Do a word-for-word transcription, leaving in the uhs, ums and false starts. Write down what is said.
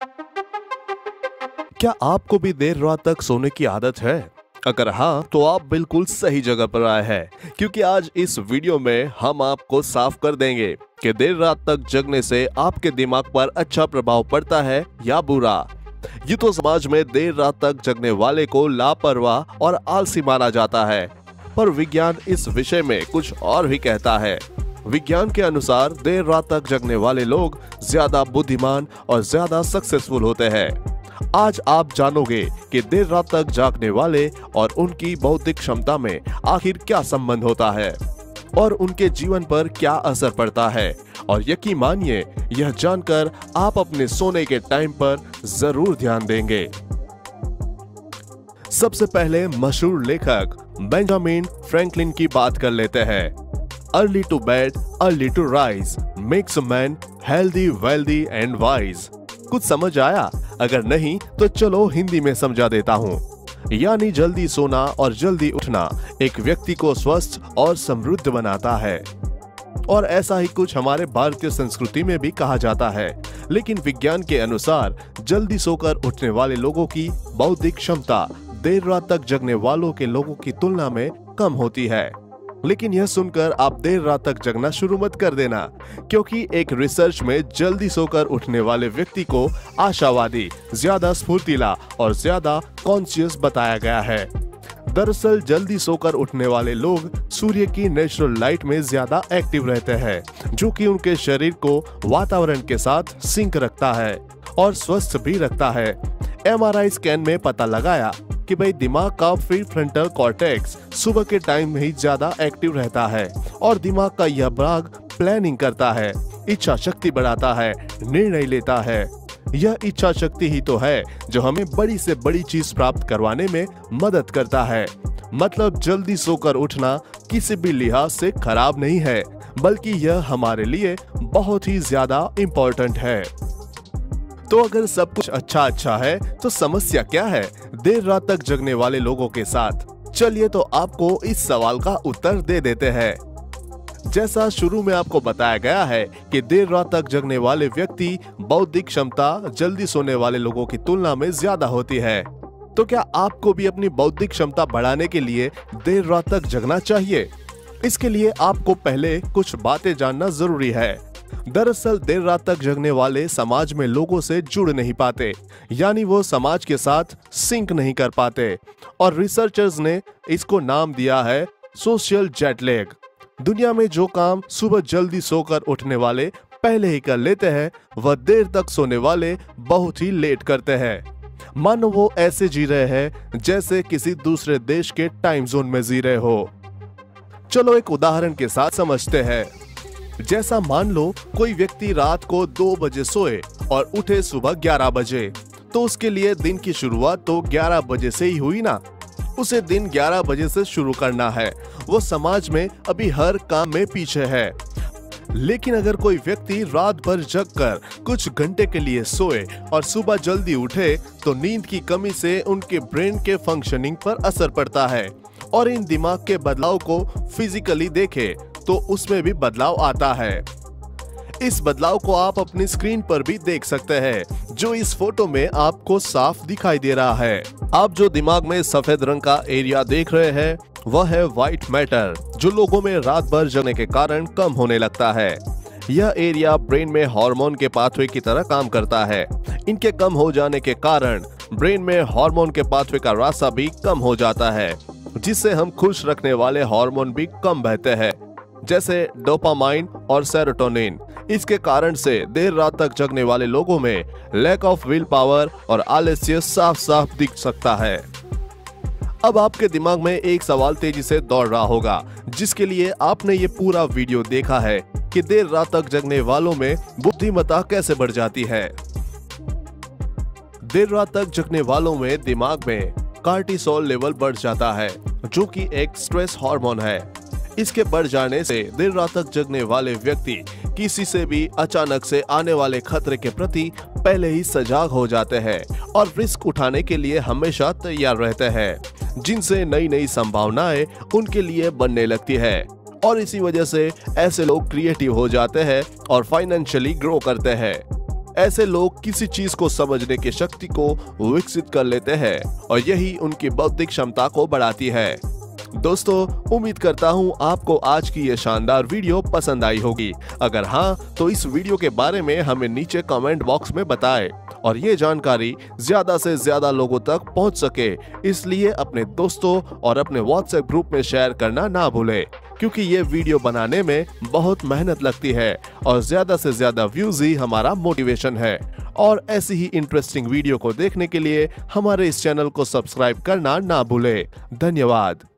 क्या आपको भी देर रात तक सोने की आदत है? अगर हाँ, तो आप बिल्कुल सही जगह पर आए हैं, क्योंकि आज इस वीडियो में हम आपको साफ कर देंगे कि देर रात तक जगने से आपके दिमाग पर अच्छा प्रभाव पड़ता है या बुरा। ये तो समाज में देर रात तक जगने वाले को लापरवाह और आलसी माना जाता है, पर विज्ञान इस विषय में कुछ और भी कहता है। विज्ञान के अनुसार देर रात तक जगने वाले लोग ज्यादा बुद्धिमान और ज्यादा सक्सेसफुल होते हैं। आज आप जानोगे कि देर रात तक जागने वाले और उनकी बौद्धिक क्षमता में आखिर क्या संबंध होता है और उनके जीवन पर क्या असर पड़ता है। और यकीन मानिए, यह जानकर आप अपने सोने के टाइम पर जरूर ध्यान देंगे। सबसे पहले मशहूर लेखक बेंजामिन फ्रैंकलिन की बात कर लेते हैं। Early to bed, early to rise makes a man healthy, wealthy and wise. कुछ समझ आया? अगर नहीं तो चलो हिंदी में समझा देता हूँ। यानी जल्दी सोना और जल्दी उठना एक व्यक्ति को स्वस्थ और समृद्ध बनाता है। और ऐसा ही कुछ हमारे भारतीय संस्कृति में भी कहा जाता है। लेकिन विज्ञान के अनुसार जल्दी सोकर उठने वाले लोगों की बौद्धिक क्षमता देर रात तक जगने वालों के लोगों की तुलना में कम होती है। लेकिन यह सुनकर आप देर रात तक जगना शुरू मत कर देना, क्योंकि एक रिसर्च में जल्दी सोकर उठने वाले व्यक्ति को आशावादी, ज्यादा स्फूर्तिला और ज्यादा कॉन्शियस बताया गया है। दरअसल जल्दी सोकर उठने वाले लोग सूर्य की नेचुरल लाइट में ज्यादा एक्टिव रहते हैं, जो कि उनके शरीर को वातावरण के साथ सिंक रखता है और स्वस्थ भी रखता है। एम आर आई स्कैन में पता लगाया कि भाई दिमाग का प्री फ्रंटल कॉर्टेक्स सुबह के टाइम में ही ज्यादा एक्टिव रहता है और दिमाग का यह भाग प्लानिंग करता है, इच्छा शक्ति बढ़ाता है, निर्णय लेता है। यह इच्छा शक्ति ही तो है जो हमें बड़ी से बड़ी चीज प्राप्त करवाने में मदद करता है। मतलब जल्दी सोकर उठना किसी भी लिहाज से खराब नहीं है, बल्कि यह हमारे लिए बहुत ही ज्यादा इम्पोर्टेंट है। तो अगर सब कुछ अच्छा अच्छा है तो समस्या क्या है देर रात तक जगने वाले लोगों के साथ? चलिए तो आपको इस सवाल का उत्तर दे देते हैं। जैसा शुरू में आपको बताया गया है कि देर रात तक जगने वाले व्यक्ति बौद्धिक क्षमता जल्दी सोने वाले लोगों की तुलना में ज्यादा होती है। तो क्या आपको भी अपनी बौद्धिक क्षमता बढ़ाने के लिए देर रात तक जगना चाहिए? इसके लिए आपको पहले कुछ बातें जानना जरूरी है। दरअसल देर रात तक जगने वाले समाज में लोगों से जुड़ नहीं पाते, यानी वो समाज के साथ सिंक नहीं कर पाते, और रिसर्चर्स ने इसको नाम दिया है सोशल जेट लैग। दुनिया में जो काम सुबह जल्दी सोकर उठने वाले पहले ही कर लेते हैं, वह देर तक सोने वाले बहुत ही लेट करते हैं। मानो वो ऐसे जी रहे हैं जैसे किसी दूसरे देश के टाइम जोन में जी रहे हो। चलो एक उदाहरण के साथ समझते हैं। जैसा मान लो कोई व्यक्ति रात को दो बजे सोए और उठे सुबह ग्यारह बजे, तो उसके लिए दिन की शुरुआत तो ग्यारह बजे से ही हुई ना। उसे दिन ग्यारह बजे से शुरू करना है। वो समाज में अभी हर काम में पीछे है। लेकिन अगर कोई व्यक्ति रात भर जगकर कुछ घंटे के लिए सोए और सुबह जल्दी उठे, तो नींद की कमी से उनके ब्रेन के फंक्शनिंग पर असर पड़ता है। और इन दिमाग के बदलाव को फिजिकली देखे तो उसमें भी बदलाव आता है। इस बदलाव को आप अपनी स्क्रीन पर भी देख सकते हैं, जो इस फोटो में आपको साफ दिखाई दे रहा है। आप जो दिमाग में सफेद रंग का एरिया देख रहे हैं, वह है व्हाइट मैटर, जो लोगों में रात भर जगने के कारण कम होने लगता है। यह एरिया ब्रेन में हार्मोन के पाथवे की तरह काम करता है। इनके कम हो जाने के कारण ब्रेन में हार्मोन के पाथवे का रास्ता भी कम हो जाता है, जिससे हम खुश रखने वाले हार्मोन भी कम बहते हैं, जैसे डोपामाइन और सेरोटोनिन। इसके कारण से देर रात तक जगने वाले लोगों में लैक ऑफ विल पावर और आलस्य साफ साफ दिख सकता है। अब आपके दिमाग में एक सवाल तेजी से दौड़ रहा होगा, जिसके लिए आपने ये पूरा वीडियो देखा है कि देर रात तक जगने वालों में बुद्धिमत्ता कैसे बढ़ जाती है। देर रात तक जगने वालों में दिमाग में कार्टिसोल लेवल बढ़ जाता है, जो कि एक स्ट्रेस हार्मोन है। इसके बढ़ जाने से देर रात तक जगने वाले व्यक्ति किसी से भी अचानक से आने वाले खतरे के प्रति पहले ही सजग हो जाते हैं और रिस्क उठाने के लिए हमेशा तैयार रहते हैं, जिनसे नई नई संभावनाएं उनके लिए बनने लगती है। और इसी वजह से ऐसे लोग क्रिएटिव हो जाते हैं और फाइनेंशियली ग्रो करते हैं। ऐसे लोग किसी चीज को समझने की शक्ति को विकसित कर लेते हैं और यही उनकी बौद्धिक क्षमता को बढ़ाती है। दोस्तों, उम्मीद करता हूँ आपको आज की ये शानदार वीडियो पसंद आई होगी। अगर हाँ, तो इस वीडियो के बारे में हमें नीचे कमेंट बॉक्स में बताएं और ये जानकारी ज्यादा से ज्यादा लोगों तक पहुंच सके, इसलिए अपने दोस्तों और अपने व्हाट्सएप ग्रुप में शेयर करना ना भूलें, क्योंकि ये वीडियो बनाने में बहुत मेहनत लगती है और ज्यादा से ज्यादा व्यूज ही हमारा मोटिवेशन है। और ऐसी ही इंटरेस्टिंग वीडियो को देखने के लिए हमारे इस चैनल को सब्सक्राइब करना ना भूलें। धन्यवाद।